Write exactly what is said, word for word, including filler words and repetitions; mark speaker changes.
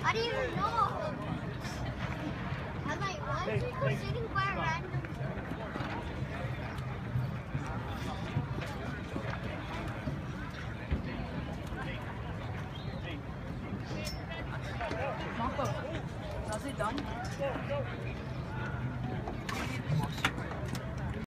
Speaker 1: I didn't even know. I'm like, why is he sitting by a random?
Speaker 2: Marco, is it done?